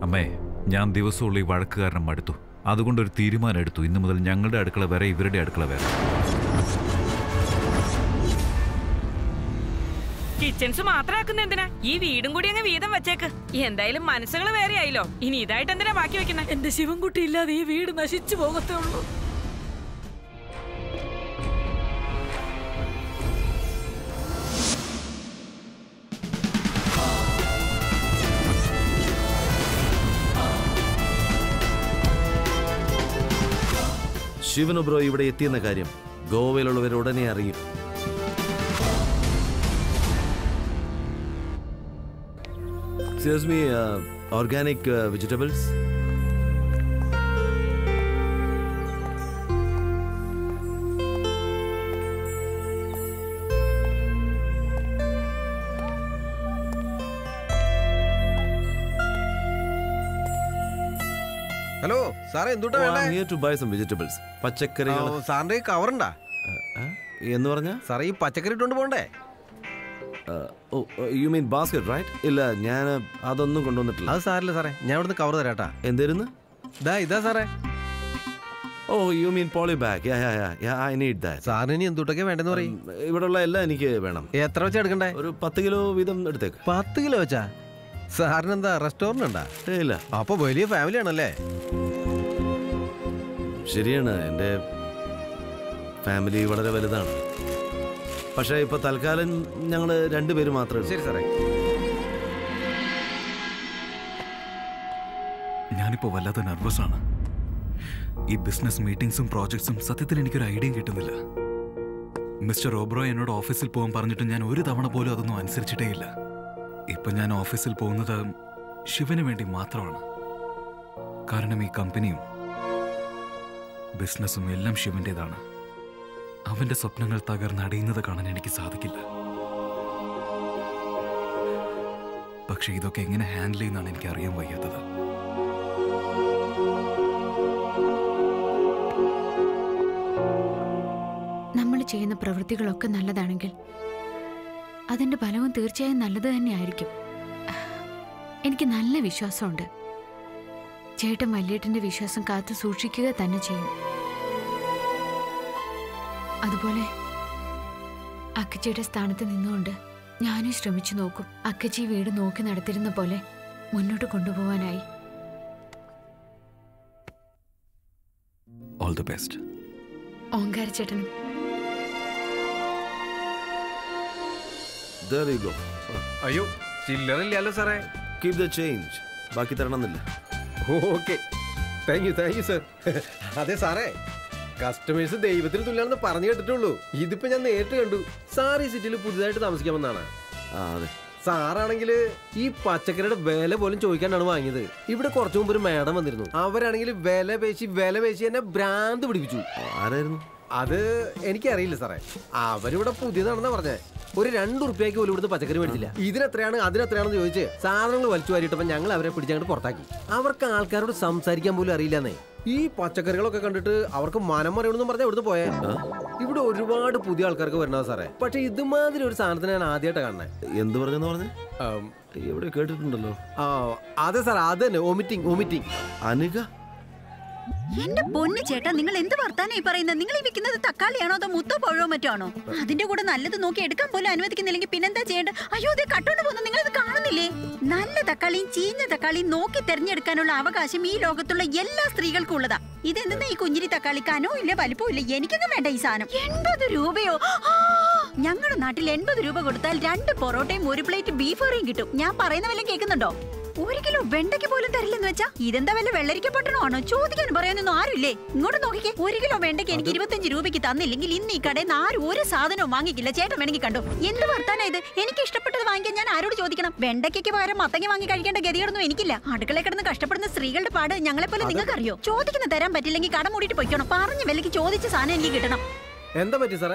അമ്മേ, ഞാൻ ദിവസമുള്ള ഈ വഴക്ക് കാരണം മടുത്തു. അതുകൊണ്ടൊരു തീരുമാനം എടുത്തു. ഇന്നു മുതൽ ഞങ്ങളുടെ അടുക്കള വേറെ, ഇവരുടെ അടുക്കള വേറെ. കിച്ചൺസ് മാത്രമാക്കുന്ന എന്തിനാ? ഈ വീടും കൂടി അങ്ങ് വീതം വെച്ചേക്ക്. എന്തായാലും മനസ്സുകൾ വേറെ ആയില്ലോ. ഇനി ഇതായിട്ട് എന്തിനാ ബാക്കി വെക്കുന്നത്? എന്റെ ശിവൻകുട്ടി ഇല്ലാതെ ഈ വീട് നശിച്ചു പോകത്തേ ഉള്ളൂ. ശിവനു ബ്രോ ഇവിടെ എത്തിയെന്ന കാര്യം ഗോവയിലുള്ളവർ ഉടനെ അറിയും. Excuse me, organic vegetables? Hello സാറേ, എന്തുട്ടാ വേണ്ടേ? I'm here to buy some vegetables. പച്ചക്കറികൾ. സാറിന്റെ കവറുണ്ടാ എന്ന് പറഞ്ഞാ? സാറേ ഈ പച്ചക്കറി ഇട്ടുകൊണ്ട് പോണ്ടേ? You mean basket right? ഇല്ല, ഞാൻ അതൊന്നും കൊണ്ടുവന്നിട്ടില്ല. അത് സാറില്ല സാറേ, ഞാൻ ഇവിടുന്ന് കവർ തരാട്ടാ. എന്തായിരുന്നു? ഇതാ സാറേ. ഓ, you mean poly bag. I need that. സാറിന് ഇനി എന്തുട്ടൊക്കെ വേണ്ടെന്ന് പറയും. ഇവിടെയുള്ള എല്ലാം എനിക്ക് വേണം. എത്ര വെച്ചാ എടുക്കണ്ടേ? ഒരു 10 കിലോ വീതം എടുത്തേക്ക്. 10 കിലോ വെച്ചാ? സാറിന് എന്താ റെസ്റ്റോറന്റ് ഉണ്ടാ? ഇല്ല. അപ്പൊ വലിയ ഫാമിലി ആണല്ലേ? ശരിയാണ്, എൻ്റെ ഫാമിലി വളരെ വലുതാണ്. പക്ഷേ ഇപ്പൊ തൽക്കാലം ഞങ്ങൾ 2 പേര് മാത്രമേ. ശരി സാറേ. ഞാനിപ്പോ വല്ലാത്ത നെർവസ് ആണ്. ഈ ബിസിനസ് മീറ്റിംഗ്സും പ്രോജക്ട്സും സത്യത്തിൽ എനിക്കൊരു ഐഡിയയും കിട്ടുന്നില്ല. മിസ്റ്റർ ഓബ്രോയ് എന്നോട് ഓഫീസിൽ പോകാൻ പറഞ്ഞിട്ട് ഞാൻ ഒരു തവണ പോലും അതൊന്നും അനുസരിച്ചിട്ടേ ഇല്ല. ഇപ്പൊ ഞാൻ ഓഫീസിൽ പോകുന്നത് ശിവന് വേണ്ടി മാത്രമാണ്. കാരണം ഈ കമ്പനിയും ബിസിനസ്സും എല്ലാം ശിവന്റേതാണ്. അവന്റെ സ്വപ്നങ്ങൾ തകർന്നടിയുന്നത് കാണാൻ എനിക്ക് സാധിക്കില്ല. പക്ഷെ ഇതൊക്കെ എങ്ങനെ ഹാൻഡിൽ ചെയ്യുന്നതാണ് എനിക്ക് അറിയാൻ വയ്യാത്തത്. നമ്മൾ ചെയ്യുന്ന പ്രവൃത്തികളൊക്കെ നല്ലതാണെങ്കിൽ അതിന്റെ ഫലവും തീർച്ചയായും നല്ലത് തന്നെയായിരിക്കും. എനിക്ക് നല്ല വിശ്വാസമുണ്ട്. ചേട്ടൻ വല്യേട്ടന്റെ വിശ്വാസം കാത്തു സൂക്ഷിക്കുക തന്നെ ചെയ്യും. അതുപോലെ അക്കച്ചിയുടെ സ്ഥാനത്ത് നിന്നുകൊണ്ട് ഞാനും ശ്രമിച്ചു നോക്കും. അക്കച്ചി വീട് നോക്കി നടത്തിരുന്ന പോലെ മുന്നോട്ട് കൊണ്ടുപോവാനായി. All the best. ഓങ്കാര ചേട്ടനും. There you go. അയ്യോ, ചില്ലറില്ലല്ലോ സാറേ. Keep the change. ബാക്കി തരണമെന്നില്ല. Okay, thank you sir. അതെ സാറേ, കസ്റ്റമേഴ്സ് ദൈവത്തിന് തുല്യാണെന്ന് പറഞ്ഞു കേട്ടിട്ടുള്ളൂ. ഇതിപ്പോ ഞാൻ നേരിട്ട് കണ്ടു. സാർ ഈ സിറ്റിയിൽ പുതിയതായിട്ട് താമസിക്കാമെന്നാണ്. അതെ. സാറാണെങ്കിൽ ഈ പച്ചക്കറിയുടെ വില പോലും ചോദിക്കാനാണ് വാങ്ങിയത്. ഇവിടെ കുറച്ചു മുമ്പ് ഒരു മേഡം വന്നിരുന്നു. അവരാണെങ്കിൽ വില പേശി എന്നെ ഭ്രാന്ത് പിടിപ്പിച്ചു. ആരായിരുന്നു അത്? എനിക്കറിയില്ല സാറേ. അവരിവിടെ പുതിയതാണെന്നാ പറഞ്ഞേ. ഒരു 2 ഉറുപ്പ്യക്ക് പോലും ഇവിടുന്ന് പച്ചക്കറി മേടിച്ചില്ല. ഇതിനെത്രയാണ് അതിനെത്രയാണെന്ന് ചോദിച്ച് സാധനങ്ങൾ വലിച്ചു വാരിയിട്ടപ്പോൾ ഞങ്ങൾ അവരെ പിടിച്ചങ്ങോട്ട് പുറത്താക്കി. അവർക്ക് ആൾക്കാരോട് സംസാരിക്കാൻ പോലും അറിയില്ലെന്നേ. ഈ പച്ചക്കറികളൊക്കെ കണ്ടിട്ട് അവർക്ക് മനം മറിയണമെന്നും പറഞ്ഞാൽ ഇവിടുന്ന് പോയേ. ഇവിടെ ഒരുപാട് പുതിയ ആൾക്കാർക്ക് വരണത് സാറേ. പക്ഷെ ഇതുമാതിരി ഒരു സാധനത്തിന് ഞാൻ ആദ്യമായിട്ട് കാണണേ. എന്ത് പറഞ്ഞെന്ന് പറഞ്ഞേ? എവിടെ കേട്ടിട്ടുണ്ടല്ലോ. അതെ സാർ, അത് തന്നെ. വോമിറ്റിംഗ്. അനിക, എന്റെ പൊന്നു ചേട്ടാ, നിങ്ങൾ എന്ത് വർത്താനം ഈ പറയുന്നത്? നിങ്ങൾ ഈ വിൽക്കുന്നത് തക്കാളിയാണോ അതോ മുത്തോ പഴോ മറ്റാണോ? അതിന്റെ കൂടെ നല്ലത് നോക്കി എടുക്കാൻ പോലും അനുവദിക്കുന്നില്ലെങ്കിൽ പിന്നെന്താ ചെയ്യേണ്ടത്? അയ്യോ, ഇത് കട്ടോണ്ട് പോകുന്നത് നിങ്ങൾ ഇത് കാണുന്നില്ലേ? നല്ല തക്കാളിയും ചീഞ്ഞ തക്കാളിയും നോക്കി തെരഞ്ഞെടുക്കാനുള്ള അവകാശം ഈ ലോകത്തുള്ള എല്ലാ സ്ത്രീകൾക്കും ഉള്ളതാ. ഇതെന്താ ഈ കുഞ്ഞിരി തക്കാളി? കനോ ഇല്ല, വലിപ്പോ ഇല്ല. എനിക്കൊന്നും വേണ്ട ഈ സാധനം. 80 രൂപയോ? ഞങ്ങളുടെ നാട്ടിൽ 80 രൂപ കൊടുത്താൽ 2 പൊറോട്ടയും 1 പ്ലേറ്റ് ബീഫ് കറിയും കിട്ടും. ഞാൻ പറയുന്ന വല്ലതും കേൾക്കുന്നുണ്ടോ? 1 കിലോ വെണ്ടയ്ക്ക് പോലും തരില്ലെന്ന് വെച്ചാ ഇതെന്താ വല്ല വെള്ളരിക്കപ്പെട്ടണോ ആണോ? ചോദിക്കാനും പറയാനൊന്നും ആരുമില്ലേ? ഇങ്ങോട്ട് നോക്കിക്കേ. 1 കിലോ വെണ്ടയ്ക്ക് എനിക്ക് 25 രൂപയ്ക്ക് തന്നില്ലെങ്കിൽ ഇന്ന് ഈ കടയിൽ നിന്ന് ആരും ഒരു സാധനവും വാങ്ങിക്കില്ല. ചേട്ടൻ വേണമെങ്കിൽ കണ്ടോ. എന്ത് വർത്താനാ ഇത്? എനിക്ക് ഇഷ്ടപ്പെട്ടത് വാങ്ങിക്കാൻ ഞാൻ ആരോട് ചോദിക്കണം? വെണ്ടയ്ക്ക് പകരം മത്തങ്ങ വാങ്ങി കഴിക്കേണ്ട ഗതിയൊന്നും എനിക്കില്ല. അടുക്കളയിൽ കിടന്ന് കഷ്ടപ്പെടുന്ന സ്ത്രീകളുടെ പാട് ഞങ്ങളെ പോലെ നിങ്ങൾക്ക് അറിയോ? ചോദിക്കുന്ന തരാൻ പറ്റില്ലെങ്കിൽ കട മൂടിയിട്ട് പൊയ്ക്കണം. പറഞ്ഞ വിലക്ക് ചോദിച്ച സാധനം എനിക്ക് കിട്ടണം. എന്താ പറ്റി സാറേ?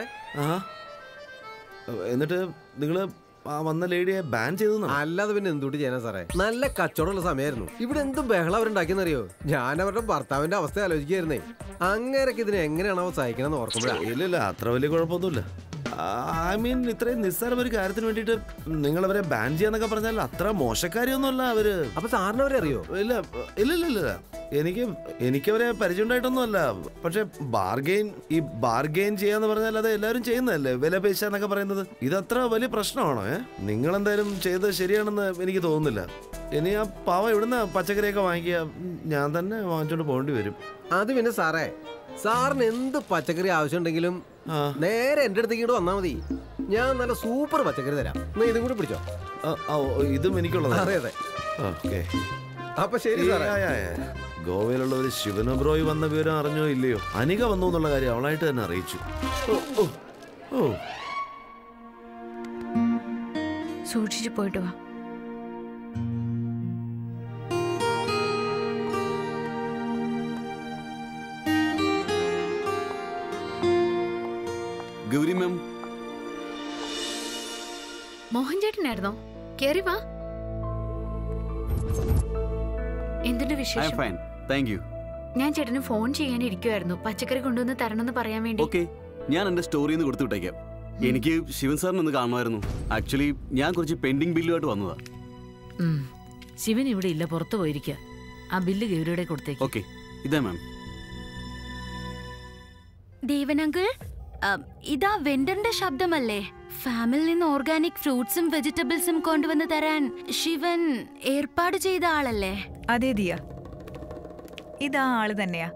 എന്നിട്ട് നിങ്ങള് വന്ന ലേഡിയെ ബാൻ ചെയ്തു? അല്ലാതെ പിന്നെ എന്തുകൊണ്ട് ചെയ്യാനാ സാറേ? നല്ല കച്ചവടമുള്ള സമയമായിരുന്നു. ഇവിടെ എന്ത് ബഹളം അവരുണ്ടാക്കിയെന്നറിയോ? ഞാൻ അവരുടെ ഭർത്താവിന്റെ അവസ്ഥ ആലോചിക്കായിരുന്നേ. അങ്ങേരൊക്കെ ഇതിനെ എങ്ങനെയാണോ സഹിക്കണമെന്ന് ഓർക്കുമ്പോഴാ. ഇല്ല, അത്ര വലിയ കുഴപ്പമൊന്നുമില്ല. ഐ മീൻ ഇത്രയും നിസ്സാരം ഒരു കാര്യത്തിന് വേണ്ടിയിട്ട് നിങ്ങൾ അവരെ ബാൻ ചെയ്യാന്നൊക്കെ പറഞ്ഞാൽ അത്ര മോശക്കാരിയൊന്നുമല്ല അവര്. അപ്പൊ സാറിന് അവരെ അറിയോ? ഇല്ല ഇല്ല ഇല്ല ഇല്ല, എനിക്കവരെ പരിചയമുണ്ടായിട്ടൊന്നുമല്ല. പക്ഷെ ബാർഗെയിൻ ചെയ്യാന്ന് പറഞ്ഞാൽ അത് എല്ലാവരും ചെയ്യുന്നതല്ലേ, വില പേശ എന്നൊക്കെ പറയുന്നത്. ഇതത്ര വലിയ പ്രശ്നമാണോ? നിങ്ങളെന്തായാലും ചെയ്തത് ശരിയാണെന്ന് എനിക്ക് തോന്നുന്നില്ല. ഇനി ആ പാവ ഇവിടുന്ന് പച്ചക്കറിയൊക്കെ വാങ്ങിക്കുക, ഞാൻ തന്നെ വാങ്ങിച്ചോണ്ട് പോകേണ്ടി വരും. അത് പിന്നെ സാറേ, സാറിന് എന്ത് പച്ചക്കറി ആവശ്യമുണ്ടെങ്കിലും നേരെ എന്റെ അടുത്തേക്ക് വന്നാ മതി. ഞാൻ നല്ല സൂപ്പർ പച്ചക്കറി തരാം. ഇതും കൂടി പിടിച്ചോ. ഇതും എനിക്കുള്ളത്. അതെ അതെ. ഓക്കെ, അപ്പൊ ശരി സാറേ. ഗോവയിലുള്ള ഒരു ശിവനബ്രോയ് വന്ന വിവരം അറിഞ്ഞോ ഇല്ലയോ? അനിക വന്നു എന്നുള്ള കാര്യം അവളായിട്ട് തന്നെ അറിയിച്ചു. സൂക്ഷിച്ചു പോയിട്ട് വാ. ഗൗരി മാം. മോഹൻ ചേട്ടനായിരുന്നോ? കേറി വാ. എന്തുണ്ട് വിശേഷം? ഞാൻ ചേട്ടന് ഫോൺ ചെയ്യാനിരിക്കുവായിരുന്നു. പച്ചക്കറി കൊണ്ടുവന്ന് തരണമെന്ന് പറയാൻ വേണ്ടി. ഓക്കെ, ഞാൻ എന്റെ സ്റ്റോറിന്ന് കൊടുത്തു വിട്ടേക്കാം. എനിക്ക് ശിവൻ സാറിന് ഒന്ന് കാണുമായിരുന്നു. ആക്ച്വലി ഞാൻ കുറച്ച് പെൻഡിങ് ബില്ലുമായിട്ട് വന്നതാ. ശിവൻ ഇവിടെ ഇല്ല, പുറത്തു പോയിരിക്കുക. ആ ബില്ല് ഗൗരിയുടെ കൊടുത്തേക്ക്. ഓക്കെ, ഇതാ മാം. ദേവനങ്കിൾ, ഇതാ വെണ്ടറിന്റെ ശബ്ദമല്ലേ? ഫാമിൽ നിന്ന് ഓർഗാനിക് ഫ്രൂട്ട്സും വെജിറ്റബിൾസും കൊണ്ടുവന്ന് തരാൻ ശിവൻ ഏർപ്പാട് ചെയ്ത ആളല്ലേ? അതെ ദിയ, ഇതാ ആള് തന്നെയാ.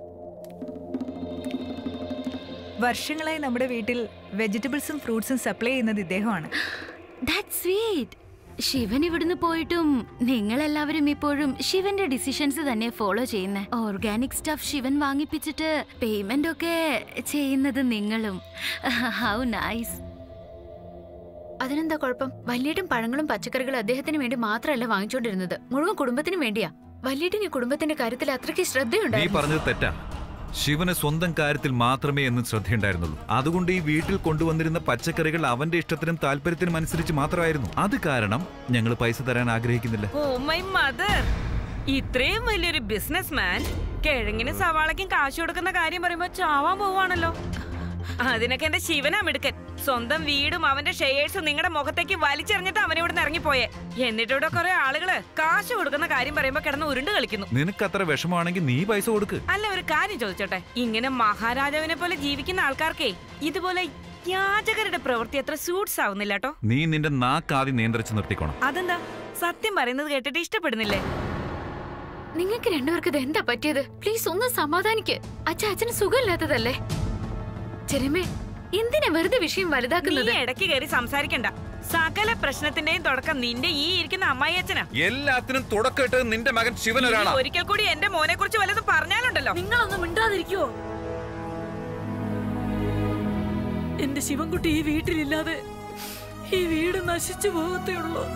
വർഷങ്ങളായി നമ്മുടെ വീട്ടിൽ വെജിറ്റബിൾസും ഫ്രൂട്ട്സും സപ്ലൈ ചെയ്യുന്നത് ഇദ്ദേഹമാണ്. That's sweet. ശിവൻ ഇവിടുന്ന് പോയിട്ടും നിങ്ങളെല്ലാവരും ഇപ്പോഴും ശിവന്റെ ഡിസിഷൻസ് തന്നെ ഫോളോ ചെയ്യുന്നേ. ഓർഗാനിക് സ്റ്റഫ് ശിവൻ വാങ്ങിപ്പിച്ചിട്ട് പേയ്മെന്റ് ഒക്കെ ചെയ്യുന്നത് നിങ്ങളും. How nice. അതിനെന്താ കുഴപ്പം? വല്യേട്ടും പഴങ്ങളും പച്ചക്കറികളും അദ്ദേഹത്തിന് വേണ്ടി മാത്രമല്ല വാങ്ങിച്ചോണ്ടിരുന്നത്, മുഴുവൻ കുടുംബത്തിനും വേണ്ടിയാ. വല്യേട്ടിന് കുടുംബത്തിന്റെ കാര്യത്തിൽ അത്രയ്ക്ക് ശ്രദ്ധയുണ്ടായിരുന്നു. നീ പറഞ്ഞത് തെറ്റാ. ശിവന് സ്വന്തം കാര്യത്തിൽ മാത്രമേ എന്ന് ശ്രദ്ധയുണ്ടായിരുന്നുള്ളൂ. അതുകൊണ്ട് ഈ വീട്ടിൽ കൊണ്ടുവന്നിരുന്ന പച്ചക്കറികൾ അവന്റെ ഇഷ്ടത്തിനും താല്പര്യത്തിനും അനുസരിച്ച് മാത്രമായിരുന്നു. അത് കാരണം ഞങ്ങൾ പൈസ തരാൻ ആഗ്രഹിക്കുന്നില്ല. ഓ മൈ മദർ, ഇത്രയും വലിയൊരു ബിസിനസ്മാൻ കിഴങ്ങിനും സവാളയ്ക്കും കാശ് കൊടുക്കുന്ന കാര്യം പറയുമ്പോ ചാവാൻ പോവാണല്ലോ. അതിനൊക്കെ എന്റെ ശിവനാ മിടുക്കൻ. സ്വന്തം വീടും അവന്റെ ഷെയർസും നിങ്ങളുടെ മുഖത്തേക്ക് വലിച്ചെറിഞ്ഞിട്ട് അവനിവിടെ ഇറങ്ങിപ്പോയെ. എന്നിട്ടിവിടെ കുറെ ആളുകള് കാശ് കൊടുക്കുന്ന കാര്യം പറയുമ്പോ കിടന്ന് ഉരുണ്ട് കളിക്കുന്നു. നിനക്ക് അത്ര വിഷമാണെങ്കിൽ നീ പൈസ കൊടുക്ക്. അല്ല, ഒരു കാര്യം ചോദിച്ചോട്ടെ, ഇങ്ങനെ മഹാരാജാവിനെ പോലെ ജീവിക്കുന്ന ആൾക്കാർക്കേ ഇതുപോലെ യാചകരുടെ പ്രവൃത്തി അത്ര സൂട്ട്സ് ആവുന്നില്ല കേട്ടോ. നീ നിന്റെ നാക്കാദ്യം നിയന്ത്രിച്ച് നിർത്തിക്കോണം. അതെന്താ? സത്യം പറയുന്നത് കേട്ടിട്ട് ഇഷ്ടപ്പെടുന്നില്ലേ? നിങ്ങൾക്ക് രണ്ടുപേർക്ക് ഇത് എന്താ പറ്റിയത്? പ്ലീസ് ഒന്ന് സമാധാനിക്ക്. അച്ഛന് സുഖമില്ലാത്തതല്ലേ? ചെറിയമേ, എന്തിനാ വെറുതെ വിഷയം വലുതാക്കുന്നത്? ഇടയ്ക്ക് കയറി സംസാരിക്കണ്ട. സകല പ്രശ്നത്തിന്റെയും തുടക്കം നിന്റെ ഈ ഇരിക്കുന്ന അമ്മായി അച്ഛനാ. എല്ലാത്തിനും തുടക്കമിട്ട് നിന്റെ മകൻ ശിവൻ ഒരാളാ. ഒരിക്കൽ കൂടി എന്റെ മോനെ കുറിച്ച് വല്ലതും പറഞ്ഞാലുണ്ടല്ലോ. നിങ്ങളൊന്നും മിണ്ടാതിരിക്കുവോ? എന്റെ ശിവൻകുട്ടി ഈ വീട്ടിലില്ലാതെ ഈ വീട് നശിച്ചു പോകത്തേ ഉള്ളൂ.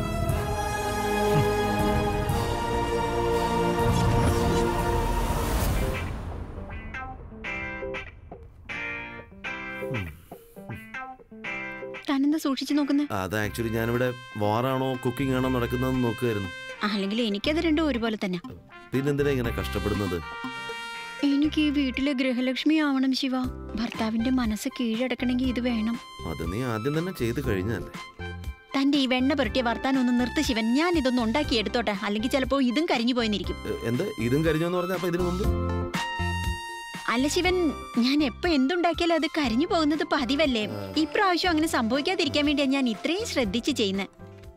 താനെന്താ സൂക്ഷിച്ചു നോക്കുന്നത്? അത് ആക്ച്വലി ഞാനിവിടെ വാറാണോ കുക്കിംഗ് ആണോ നടക്കുന്നതെന്ന് നോക്കുമായിരുന്നു. അല്ലെങ്കിൽ എനിക്കത് രണ്ടും ഒരുപോലെ തന്നെ. പിന്നെന്തിനാ ഇങ്ങനെ കഷ്ടപ്പെടുന്നത്? എനിക്ക് ഈ വീട്ടിലെ ഗൃഹലക്ഷ്മി ആവണം ശിവ. ഭർത്താവിന്റെ മനസ്സ് കീഴടക്കണമെങ്കിൽ ഇത് വേണം. അത് നീ ആദ്യം തന്നെ ചെയ്ത് കഴിഞ്ഞല്ലേ. തന്റെ ഈ വെണ്ണ പുരട്ടിയ വർത്താനം ഒന്ന് നിർത്തി ശിവൻ. ഞാൻ ഇതൊന്നും ഉണ്ടാക്കി എടുത്തോട്ടെ, അല്ലെങ്കിൽ ചിലപ്പോ ഇതും കരിഞ്ഞു പോയെന്നിരിക്കും. എന്ത് ഇതും കരിഞ്ഞോന്ന് പറഞ്ഞ? അപ്പൊ ഇതിനു മുമ്പ് അല്ല ശിവൻ, ഞാൻ എപ്പോ എന്തുണ്ടാക്കിയാലും അത് കരിഞ്ഞു പോകുന്നത് പതിവല്ലേ. ഇപ്രാവശ്യം അങ്ങനെ സംഭവിക്കാതിരിക്കാൻ വേണ്ടിയാ ഞാൻ ഇത്രയും ശ്രദ്ധിച്ച് ചെയ്യുന്നത്.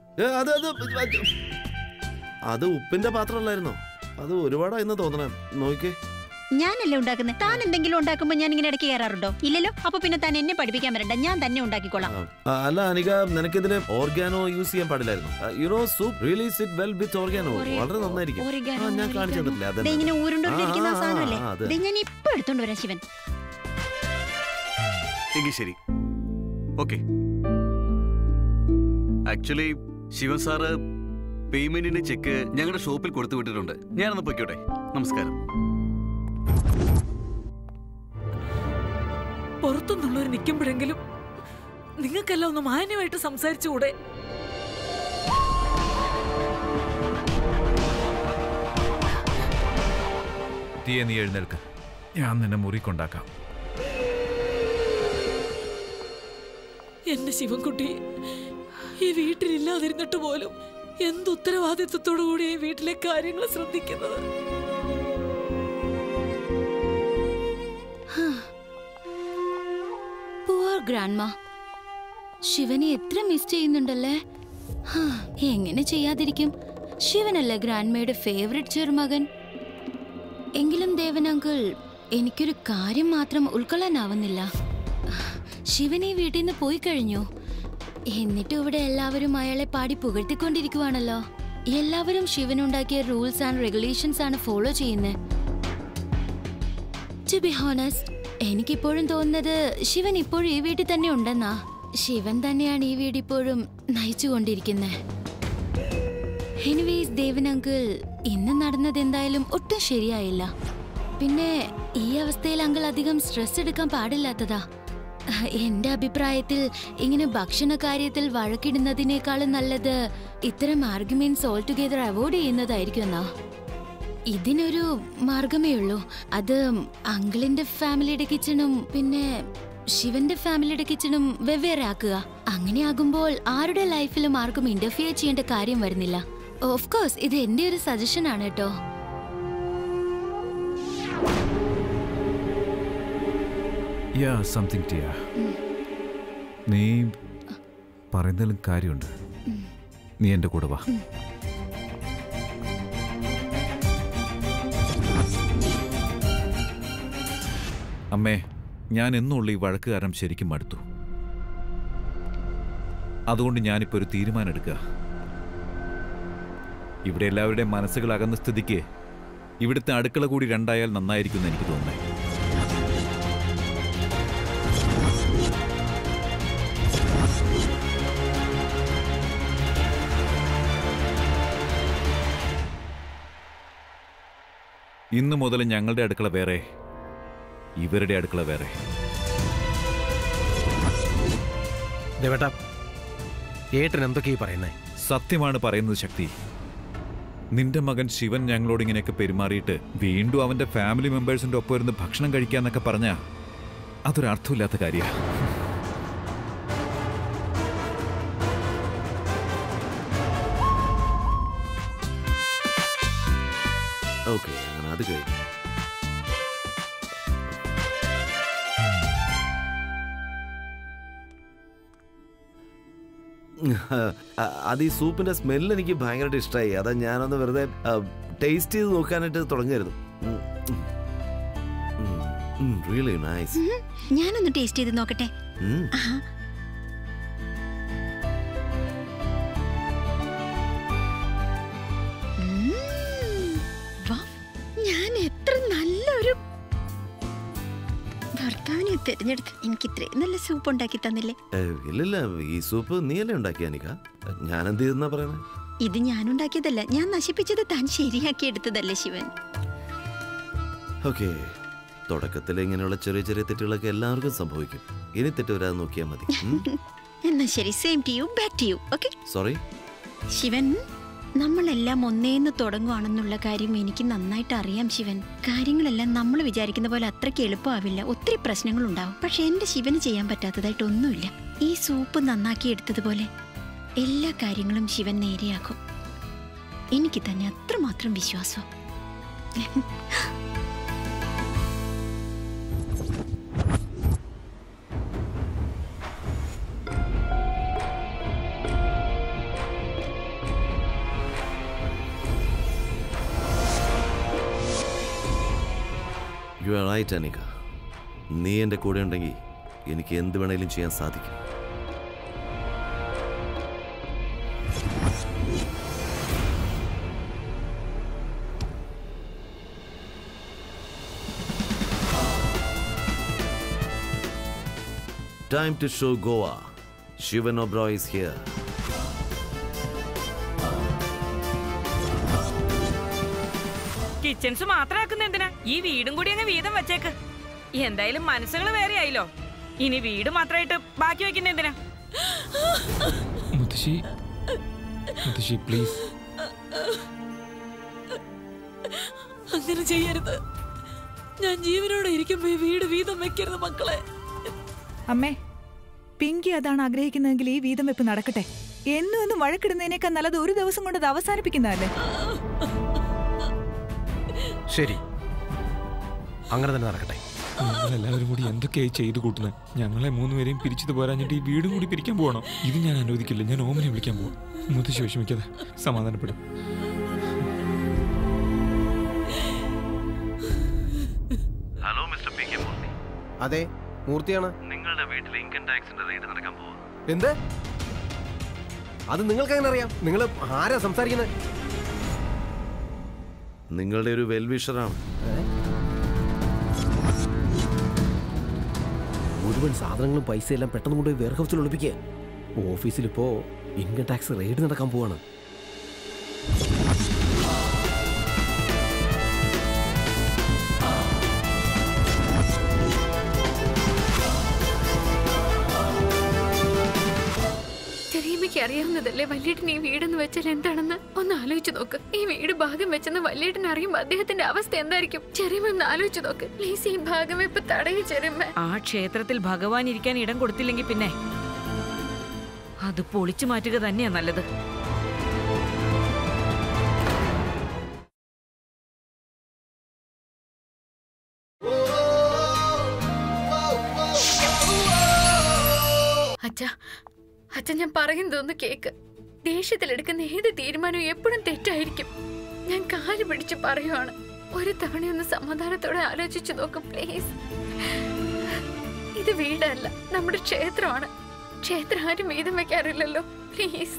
അത് ഉപ്പിന്റെ പാത്രമല്ലായിരുന്നോ? അത് ഒരുപാടായിരുന്നു തോന്നണേ. നോക്കിക്കേ, ഞാനല്ലേ ഉണ്ടാക്കുന്നത്. താൻ എന്തെങ്കിലും ഉണ്ടാക്കുമ്പോ ഞാൻ ഇങ്ങനെ ഇടയ്ക്ക് കയറാറുണ്ടോ? ഇല്ലല്ലോ. അപ്പൊ പിന്നെ താൻ എന്നെ പഠിപ്പിക്കാൻ വരണ്ട, ഞാൻ തന്നെ ഉണ്ടാക്കിക്കോളാം. അല്ല അനിക, നിനക്കിതിന് ഓർഗാനോ യൂസ് ചെയ്യാൻ പാടില്ലായിരുന്നു. You know soup really sit well with oregano. വളരെ നന്നായിരിക്കും. ഞാൻ കാണിച്ചു തന്നിട്ടില്ല. ഇങ്ങനെ ഊരുണ്ടോണ്ടിരിക്കുന്ന സാധനമല്ലേ? ഞാൻ ഇപ്പൊ എടുത്തോണ്ട് വരാം ശിവൻ. ശരി, ഓക്കെ. ആക്ച്വലി ശിവൻ സാറ് പേയ്മെന്റിന്റെ ചെക്ക് ഞങ്ങളുടെ ഷോപ്പിൽ കൊടുത്തു വിട്ടിട്ടുണ്ട്. ഞാനൊന്ന് പൊയ്ക്കോട്ടെ. നമസ്കാരം. പുറത്തുനിന്നുള്ളവർ നിൽക്കുമ്പോഴെങ്കിലും നിങ്ങൾക്കെല്ലാം ഒന്ന് മാന്യമായിട്ട് സംസാരിച്ചുകൂടെ? തീയെ, നീ എഴുന്നേൽക്ക്. ഞാൻ നിന്നെ മുറി കൊണ്ടാക്കാം. എന്റെ ശിവൻകുട്ടി ഈ വീട്ടിലില്ലാതിരുന്നിട്ട് പോലും എന്ത് ഉത്തരവാദിത്വത്തോടു കൂടി ഈ വീട്ടിലെ കാര്യങ്ങൾ ശ്രദ്ധിക്കുന്നത്. പുവർ ഗ്രാൻഡ്മ, ശിവനെ എത്ര മിസ് ചെയ്യുന്നുണ്ടല്ലേ. എങ്ങനെ ചെയ്യാതിരിക്കും? ശിവനല്ലേ ഗ്രാൻഡ്മയുടെ ഫേവറേറ്റ് ചെറുമകൻ. എങ്കിലും ദേവൻ അങ്കിൾ, എനിക്കൊരു കാര്യം മാത്രം ഉൾക്കൊള്ളാനാവുന്നില്ല. ശിവൻ ഈ വീട്ടിൽ നിന്ന് പോയി കഴിഞ്ഞു, എന്നിട്ടും ഇവിടെ എല്ലാവരും അയാളെ പാടി പുകഴ്ത്തിക്കൊണ്ടിരിക്കുവാണല്ലോ. എല്ലാവരും ശിവനുണ്ടാക്കിയ റൂൾസ് ആൻഡ് റെഗുലേഷൻസ് ആണ് ഫോളോ ചെയ്യുന്നത്. ടു ബി ഹോണസ്റ്റ്, എനിക്കിപ്പോഴും തോന്നുന്നത് ശിവൻ ഇപ്പോഴും ഈ വീട്ടിൽ തന്നെ ഉണ്ടെന്നാ. ശിവൻ തന്നെയാണ് ഈ വീട് ഇപ്പോഴും നയിച്ചുകൊണ്ടിരിക്കുന്നത്. എനിവേസ് ദേവൻ അങ്കിൾ, ഇന്ന് നടന്നത് എന്തായാലും ഒട്ടും ശരിയായില്ല. പിന്നെ ഈ അവസ്ഥയിൽ അങ്കിൾ അധികം സ്ട്രെസ് എടുക്കാൻ പാടില്ലാത്തതാ. എന്റെ അഭിപ്രായത്തിൽ ഇങ്ങനെ ഭക്ഷണ കാര്യത്തിൽ വഴക്കിടുന്നതിനേക്കാളും നല്ലത് ഇത്തരം ആർഗ്യുമെന്റ്സ് ഓൾ ടുഗെദർ അവോയ്ഡ് ചെയ്യുന്നതായിരിക്കും എന്നാ. ഇതിനൊരു മാർഗമേ ഉള്ളൂ. അത് അങ്കിളിന്റെ ഫാമിലിയുടെ കിച്ചണും പിന്നെ ശിവന്റെ ഫാമിലിയുടെ കിച്ചണും വെവ്വേറെ ആക്കുക. അങ്ങനെ ആകുമ്പോൾ ആരുടെ ലൈഫിലും ആർക്കും ഇന്റർഫിയർ ചെയ്യേണ്ട കാര്യം വരുന്നില്ല. ഓഫ് കോഴ്സ് ഇത് എന്റെ ഒരു സജഷൻ ആണ് കേട്ടോ. നീ പറയുന്നതിലും കാര്യമുണ്ട്. നീ എന്റെ കൂടെ വാ. അമ്മേ, ഞാൻ എന്നുള്ള ഈ വഴക്ക് കാരണം ശരിക്കും മടുത്തു. അതുകൊണ്ട് ഞാനിപ്പോ ഒരു തീരുമാനം എടുക്കുക. ഇവിടെ എല്ലാവരുടെയും മനസ്സുകൾ അകന്ന സ്ഥിതിക്ക് ഇവിടുത്തെ അടുക്കള കൂടി രണ്ടായാൽ നന്നായിരിക്കും എന്ന് എനിക്ക് തോന്നുന്നത്. ഇന്നു മുതൽ ഞങ്ങളുടെ അടുക്കള വേറെ, ഇവരുടെ അടുക്കള വേറെ. ദേവേട്ടാ, ഏട്ടൻ എന്തൊക്കെയാ പറയുന്നേ? സത്യമാണ് പറയുന്നത് ശക്തി. നിന്റെ മകൻ ശിവൻ ഞങ്ങളോട് ഇങ്ങനെയൊക്കെ പെരുമാറിയിട്ട് വീണ്ടും അവന്റെ ഫാമിലി മെമ്പേഴ്സിന്റെ ഒപ്പം ഇരുന്ന് ഭക്ഷണം കഴിക്കാന്നൊക്കെ പറഞ്ഞാ അതൊരർത്ഥമില്ലാത്ത കാര്യമാണ്. ഓക്കെ, അങ്ങനെ അത് കഴിഞ്ഞു. അത് ഈ സൂപ്പിന്റെ സ്മെല്ല് എനിക്ക് ഭയങ്കരമായിട്ട് ഇഷ്ടമായി. അതാ ഞാനൊന്ന് വെറുതെ ടേസ്റ്റ് ചെയ്ത് നോക്കാനായിട്ട് തുടങ്ങിയായിരുന്നു. Really nice. ഞാനൊന്ന് ടേസ്റ്റ് ചെയ്ത് നോക്കട്ടെ. ഞാൻ എത്ര നല്ലൊരു ഭർത്താവിനെ തിരഞ്ഞെടുത്ത് എനിക്ക് ഇത്രയും നല്ല സൂപ്പ് ഉണ്ടാക്കി തന്നില്ലേ? ഇല്ലില്ല, ഈ സൂപ്പ് നീയല്ലേ ഉണ്ടാക്കിയ അനിക? ഞാൻ എന്ത് ചെയ്തെന്നാ പറയണേ? ഇത് ഞാൻ ഉണ്ടാക്കിയതല്ല, ഞാൻ നശിപ്പിച്ചത് താൻ ശരിയാക്കി എടുത്തതല്ലേ ശിവൻ? ഓക്കെ, തുടക്കത്തിൽ ഇങ്ങനെയുള്ള ചെറിയ ചെറിയ തെറ്റുകളൊക്കെ എല്ലാവർക്കും സംഭവിക്കും. ഇനി തെറ്റ് വരാതെ നോക്കിയാൽ മതി. എന്നാ ശരി, same to you, back to you. Okay sorry Shivan, നമ്മളെല്ലാം ഒന്നേന്ന് തുടങ്ങുവാണെന്നുള്ള കാര്യം എനിക്ക് നന്നായിട്ട് അറിയാം ശിവൻ. കാര്യങ്ങളെല്ലാം നമ്മൾ വിചാരിക്കുന്ന പോലെ അത്രയ്ക്ക് എളുപ്പമാവില്ല, ഒത്തിരി പ്രശ്നങ്ങളുണ്ടാവും. പക്ഷെ എന്റെ ശിവന് ചെയ്യാൻ പറ്റാത്തതായിട്ടൊന്നുമില്ല. ഈ സൂപ്പ് നന്നാക്കി എടുത്തതുപോലെ എല്ലാ കാര്യങ്ങളും ശിവൻ നേരെയാക്കും. എനിക്ക് തന്നെ അത്രമാത്രം വിശ്വാസം. You are right Anika. നീ എൻ്റെ കൂടെ ഉണ്ടെങ്കിൽ എനിക്ക് എന്ത് വേണേലും ചെയ്യാൻ സാധിക്കും. Time to show Goa. Shivan Oberoi is here. Kitchens മാത്രമാക്കുന്ന എന്തിനാ? ഈ വീടും കൂടി അങ്ങ് വീതം വെച്ചേക്ക്. എന്തായാലും മനസ്സുകൾ വേറെ ആയില്ലോ. ഇനി വീട് മാത്രമായിട്ട് ബാക്കി വെക്കുന്ന എന്തിനാ? മുത്തശ്ശി, മുത്തശ്ശി പ്ലീസ്. അങ്ങനെ ചെയ്യരുത്. ഞാൻ ജീവനോടെ ഇരിക്കുമ്പോ ഈ വീട് വീതം വെക്കരുത് മക്കളെ. അമ്മേ, പിങ്കി അതാണ് ആഗ്രഹിക്കുന്നതെങ്കിൽ ഈ വീതം വെപ്പ് നടക്കട്ടെ. എന്നും വഴക്കിടുന്നതിനേക്കാൾ നല്ലത് ഒരു ദിവസം കൊണ്ട് അത് അവസാനിപ്പിക്കുന്നതല്ലേ? ശരി, അങ്ങനെ തന്നെ നടക്കട്ടെ. നിങ്ങളെല്ലാവരും കൂടി എന്തൊക്കെയായി ചെയ്തു കൂട്ടുന്നത്? ഞങ്ങളെ 3 പേരെയും പിരിച്ചത് പോരാഞ്ഞിട്ട് ഈ വീടും കൂടി പിരിക്കാൻ പോകണോ? ഇത് ഞാൻ അനുവദിക്കില്ല. ഞാൻ ഓമനെ വിളിക്കാൻ പോവാം. മുത്തശ്ശി വിഷമിക്കാതെ സമാധാനപ്പെടും. Hello mister P K Murthy. അതെ, മൂർത്തിയാണ്. നിങ്ങളുടെ വീട്ടിൽ ഇൻകം ടാക്സിന്റെ റെയ്ഡ് നടക്കാൻ പോവാ. എന്ത്? അത് നിങ്ങൾക്ക് എങ്ങനെ അറിയാം? നിങ്ങൾ ആരാ സംസാരിക്കുന്നത്? നിങ്ങളുടെ ഒരു വെൽവിഷറാണ്. മുഴുവൻ സാധനങ്ങളും പൈസയെല്ലാം പെട്ടെന്ന് കൊണ്ടുപോയി വെയർ ഹൗസിൽ ഒളിപ്പിക്കുക. ഓഫീസിലിപ്പോ ഇൻകം ടാക്സ് റെയ്ഡ് നടക്കാൻ പോവാണ്. അറിയാവുന്നതല്ലേ വല്യേട്ടൻ ഈ വീടെന്ന് വെച്ചാൽ എന്താണെന്ന്? ഒന്ന് ആലോചിച്ചു നോക്ക്. ഈ വീട് ഭാഗം വെച്ചെന്ന് വല്യേട്ടൻ അറിയുമ്പോ അദ്ദേഹത്തിന്റെ അവസ്ഥ എന്തായിരിക്കും? ചെറിയമ്മ ഒന്ന് ആലോചിച്ചു നോക്ക് പ്ലീസ്. ഈ ഭാഗം വെപ്പ് തടയും ചെറിയമ്മ. ആ ക്ഷേത്രത്തിൽ ഭഗവാൻ ഇരിക്കാൻ ഇടം കൊടുത്തില്ലെങ്കിൽ പിന്നെ അത് പൊളിച്ചു മാറ്റുക തന്നെയാ നല്ലത്. അച്ഛൻ ഞാൻ പറയുന്നതൊന്ന് കേക്ക്. ദേഷ്യത്തിലെടുക്കുന്ന ഏത് തീരുമാനവും എപ്പോഴും തെറ്റായിരിക്കും. ഞാൻ കാല് പിടിച്ച് പറയുവാണ്, ഒരു തവണയൊന്ന് സമാധാനത്തോടെ ആലോചിച്ചു നോക്കും പ്ലീസ്. ഇത് വീടല്ല, നമ്മുടെ ക്ഷേത്രമാണ്. ക്ഷേത്രം ആരും വീതം വെക്കാറില്ലല്ലോ. പ്ലീസ്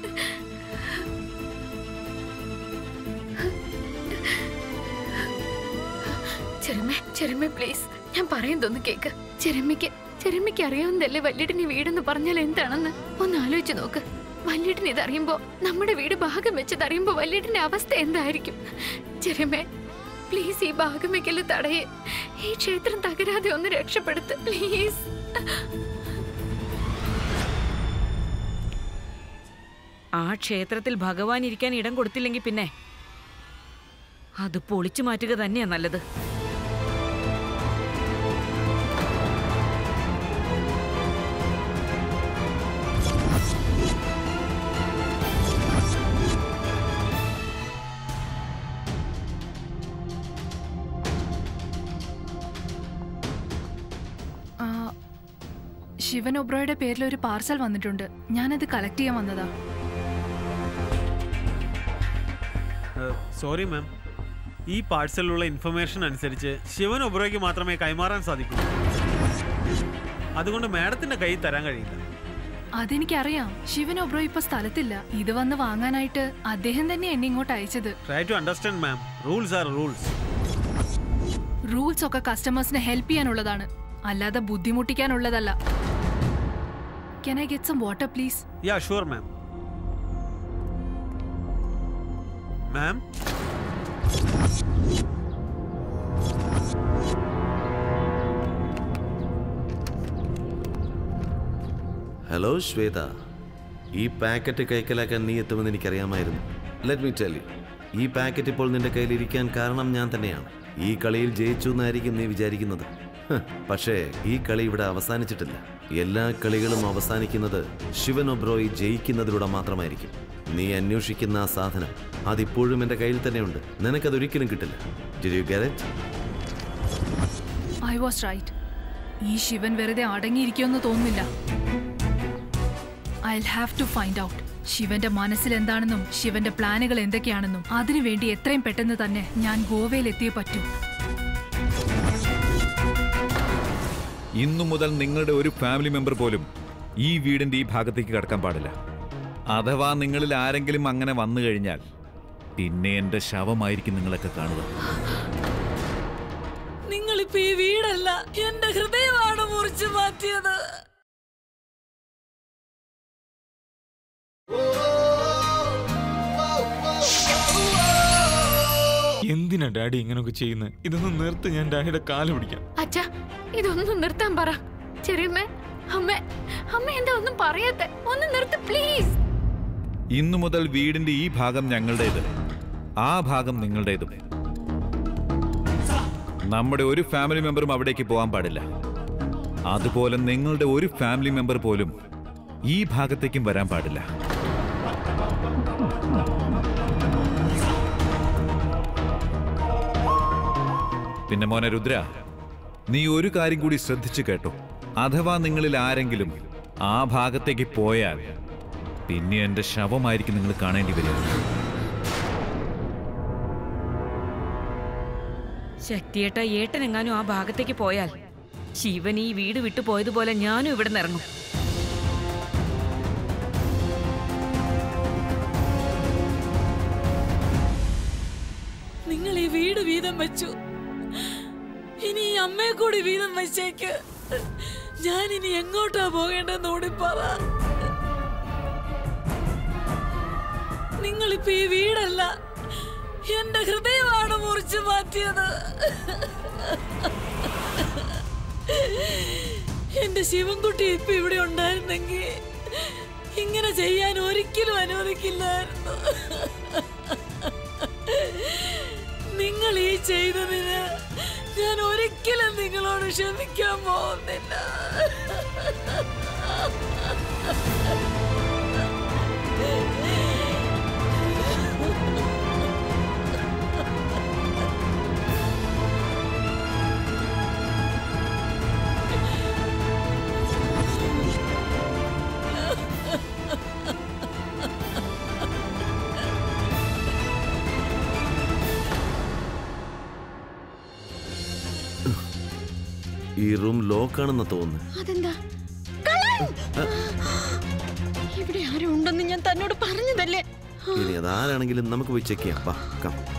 ചെറുമേ പ്ലീസ്, ഞാൻ പറയുന്നതൊന്ന് കേക്ക്. ചെറുമ്മയ്ക്ക് അറിയാവുന്നതല്ലേ വല്യേട്ടൻ ഈ വീടെന്ന് പറഞ്ഞാൽ എന്താണെന്ന്? ഒന്ന് ആലോചിച്ച് നോക്ക്. വല്യേട്ടൻ ഇതറിയുമ്പോ, നമ്മുടെ വീട് ഭാഗം വെച്ചതറിയുമ്പോ വല്യേട്ടന്റെ അവസ്ഥ എന്തായിരിക്കും? ചെറുമേ പ്ലീസ്, ഈ ഭാഗം വെക്കല് തടയേ. ഈ ക്ഷേത്രം തകരാതെ ഒന്ന് രക്ഷപ്പെടുത്ത് പ്ലീസ്. ആ ക്ഷേത്രത്തിൽ ഭഗവാൻ ഇരിക്കാൻ ഇടം കൊടുത്തില്ലെങ്കിൽ പിന്നെ അത് പൊളിച്ചു മാറ്റുക തന്നെയാ നല്ലത്. ശിവൻ ഒബ്രോയുടെ പേരിൽ ഒരു പാർസൽ വന്നിട്ടുണ്ട്. ഞാനത് കളക്ട് ചെയ്യാൻ വന്നതാ. സോറി മാം, ഈ പാഴ്സലിലുള്ള ഇൻഫർമേഷൻ അനുസരിച്ച് ശിവൻ ഒബ്രോയ്ക്ക് മാത്രമേ കൈമാറാൻ സാധിക്കൂ. അതുകൊണ്ട് മാഡത്തിന്റെ കയ്യിൽ തരാൻ കഴിയില്ല. അതെനിക്കറിയാം. ശിവൻ ഒബ്രോ ഇപ്പൊ സ്ഥലത്തില്ല. ഇത് വന്ന് വാങ്ങാനായിട്ട് അദ്ദേഹം തന്നെ എന്നെ ഇങ്ങോട്ട് അയച്ചത്. Try to understand ma'am, rules are rules. Rules ഒക്കെ കസ്റ്റമേഴ്സിനെ ഹെൽപ്പ് ചെയ്യാനുള്ളതാണ്, അല്ലാതെ ബുദ്ധിമുട്ടിക്കാനുള്ളതല്ല. Can I get some water, please? Yeah, sure, ma'am. Ma'am? Hello Shweta, ഈ പാക്കറ്റ് കൈക്കലാക്കാൻ നീ എത്തുമെന്ന് എനിക്കറിയാമായിരുന്നു. ലെറ്റ് മീ ടെൽ യു, ഈ പാക്കറ്റ് ഇപ്പോൾ നിന്റെ കയ്യിലിരിക്കാൻ കാരണം ഞാൻ തന്നെയാണ്. ഈ കളിയിൽ ജയിച്ചു എന്നായിരിക്കും നീ വിചാരിക്കുന്നത്. പക്ഷേ ഈ കളി ഇവിടെ അവസാനിച്ചിട്ടില്ല. എല്ലാ കളികളും അവസാനിക്കുന്നത് ശിവൻ ഒബ്രോയി ജയിക്കുന്നതിലൂടെ മാത്രമായിരിക്കും. നീ അന്വേഷിക്കുന്ന ആ സാധനം അതിപ്പോഴും എൻ്റെ കയ്യിൽ തന്നെയുണ്ട്. നിനക്കതൊരിക്കലും കിട്ടില്ല. Did you get it? I was right. ഈ ശിവൻ വെറുതെ അടങ്ങിയിരിക്കുമെന്ന് തോന്നുന്നില്ല. I'll have to find out. ശിവന്റെ മനസ്സിൽ എന്താണെന്നും ശിവന്റെ പ്ലാനുകൾ എന്തൊക്കെയാണെന്നും അതിനുവേണ്ടി എത്രയും പെട്ടെന്ന് തന്നെ ഞാൻ ഗോവയിൽ എത്തിയേ പറ്റൂ. ഇന്നു മുതൽ നിങ്ങളുടെ ഒരു ഫാമിലി മെമ്പർ പോലും ഈ വീടിന്റെ ഈ ഭാഗത്തേക്ക് കടക്കാൻ പാടില്ല. അഥവാ നിങ്ങളിൽ ആരെങ്കിലും അങ്ങനെ വന്നു കഴിഞ്ഞാൽ പിന്നെ എന്റെ ശവമായിരിക്കും നിങ്ങളൊക്കെ കാണുക. നിങ്ങളിപ്പോ ഈ വീടല്ല, എന്റെ ഹൃദയമാണ് മുറിച്ചു മാറ്റിയത്. എന്തിനാ ഡാഡി ഇങ്ങനൊക്കെ ചെയ്യുന്നത്? ഇതൊന്നും നിർത്ത്, ഞാൻ ഡാഡിയുടെ കാല് പിടിക്കാം. അച്ഛാ, ഇതൊന്നും നിർത്താൻ പറ. ചെറിയമ്മ, അമ്മ എന്താ ഒന്നും പറയാത്തെ? ഒന്ന് നിർത്ത് പ്ലീസ്. ഇന്നു മുതൽ വീടിന്റെ ഈ ഭാഗം ഞങ്ങളുടേത്, ആ ഭാഗം നിങ്ങളുടേതും. നമ്മുടെ ഒരു ഫാമിലി മെമ്പറും അവിടേക്ക് പോകാൻ പാടില്ല. അതുപോലെ നിങ്ങളുടെ ഒരു ഫാമിലി മെമ്പർ പോലും ഈ ഭാഗത്തേക്കും വരാൻ പാടില്ല. പിന്നെ മോനെ രുദ്ര, നീ ഒരു കാര്യം കൂടി ശ്രദ്ധിച്ചു കേട്ടോ. അഥവാ നിങ്ങളിൽ ആരെങ്കിലും ആ ഭാഗത്തേക്ക് പോയാൽ പിന്നെ എന്റെ ശവമായിരിക്കും നിങ്ങൾ കാണേണ്ടി വരിക. ശക്തിയേട്ട, ഏട്ടനെങ്ങാനും ആ ഭാഗത്തേക്ക് പോയാൽ ശിവൻ ഈ വീട് വിട്ടു പോയതുപോലെ ഞാനും ഇവിടെ നിന്ന് ഇറങ്ങും. നിങ്ങൾ ഈ വീട് വീതം വെച്ചു, ഇനി ഈ അമ്മയെ കൂടി വീതം വെച്ചേക്ക്. ഞാൻ ഇനി എങ്ങോട്ടാ പോകേണ്ടെന്ന് കൂടി പറ. നിങ്ങളിപ്പോ ഈ വീടല്ല, എന്റെ ഹൃദയമാണ് മുറിച്ചു മാറ്റിയത്. എന്റെ ശിവൻകുട്ടി ഇപ്പൊ ഇവിടെ ഉണ്ടായിരുന്നെങ്കിൽ ഇങ്ങനെ ചെയ്യാൻ ഒരിക്കലും അനുവദിക്കില്ലായിരുന്നു. നിങ്ങൾ ഈ ചെയ്തതിന് ഞാൻ ഒരിക്കലും നിങ്ങളോട് ക്ഷമിക്കാൻ പോകുന്നില്ല. ഈ റൂം ലോക്കാണെന്ന് തോന്നുന്നു. അതെന്താ? ഇവിടെ ആരും ഉണ്ടെന്ന് ഞാൻ തന്നോട് പറഞ്ഞതല്ലേ? ഇനി അതാരാണെങ്കിലും നമുക്ക് പോയി ചെക്ക് ചെയ്യാം.